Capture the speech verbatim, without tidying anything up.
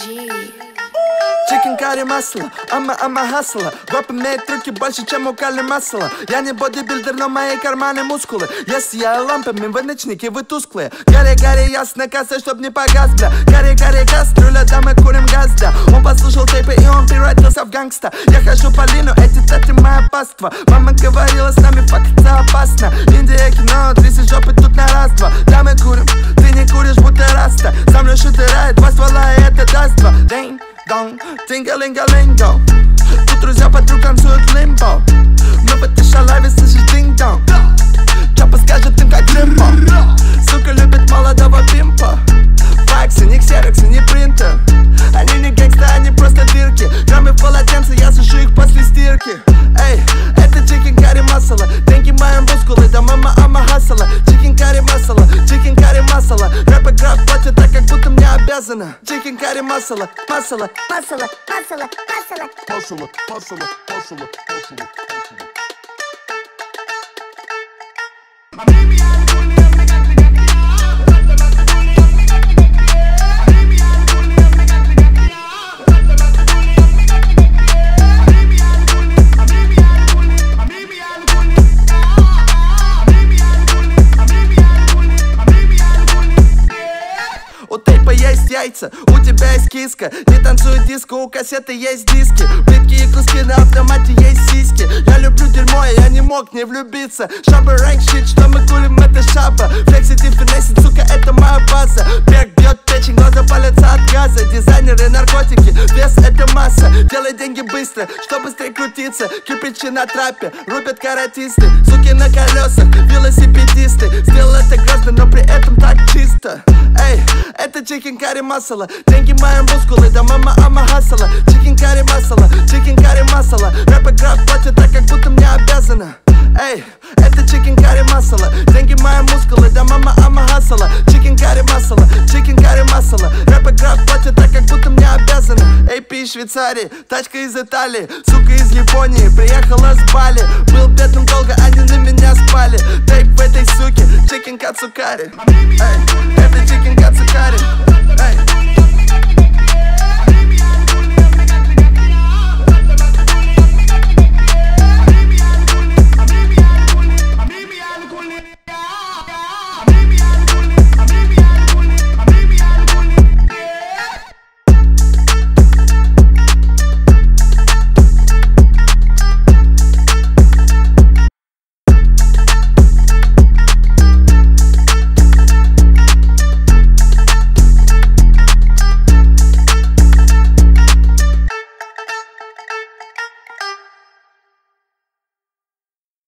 Chicken Kari масло, ама ама хасла. Гоп имеет трюки больше, чем у Кали масла. Я не бодибилдер, но мои карманы мускулы. Я сияю лампами, вы ночники, вы тусклые. Гарри, Гарри, ясно, касса, чтоб не погас, бля. Гарри, Гарри, кастрюля, да мы курим газ, да. Он послушал тейпы и он превратился в гангста. Я хожу по лину, эти теты моя паства. Мама говорила, с нами фактиться опасно. Индия, кино, тряси жопы тут на раз-два. Да мы курим, ты не куришь, будто раста. Со мной шутерает, два ствола и это даст два. День Дон, тинга-линга-линго. Тут друзья подруг танцуют лимбо. Мы в этой шалаве слышишь динг-дон. Чапа скажет им как лимбо. Сука любит молодого пимпа. Факсы, не ксероксы, не принтер. Они не гэнгста, они просто дырки. Кроме в полотенце, я сушу их после стирки. Эй, это chicken curry масала. Деньги мои мускулы, да мама ама хасала. Chicken curry масала, chicken curry масала. Рэп игра платит так, как будто мне обязана. Chicken curry масала, масала, масала, масала, масала, масала, масала, масала, масала. У тейпа есть яйца, у тебя есть киска. Не танцует диско, у кассеты есть диски. Плитки и куски на автомате есть сиськи. Я люблю дерьмо, и я не мог не влюбиться. Шаба рэнк щит, что мы курим, это шаба. Флексит и финесит, сука, это моя база. Бег бьет печень, глаза палятся от газа. Дизайнеры, наркотики, вес это масса. Делай деньги быстро, что быстрее крутиться. Кирпичи на трапе, рубят каратисты. Суки на колесах, велосипедисты. Сделал это грозно, но при этом так чисто. Эй, это chicken curry масала. Деньги мои мускулы, да мама ама хасала. Chicken curry масала, chicken curry масала. Рэп игра платит так, как будто мне обязана. Эй, это chicken curry масала. Деньги мои мускулы, да мама ама хасала. Chicken curry масала, chicken curry масала. Рэп игра платит так, как будто мне обязана. Эй, пи, Швейцарии, тачка из Италии. Сука из Японии, приехала с Бали. Был бедным долго, они на меня спали. Тейп в этой суке, chicken кацукари. Эй.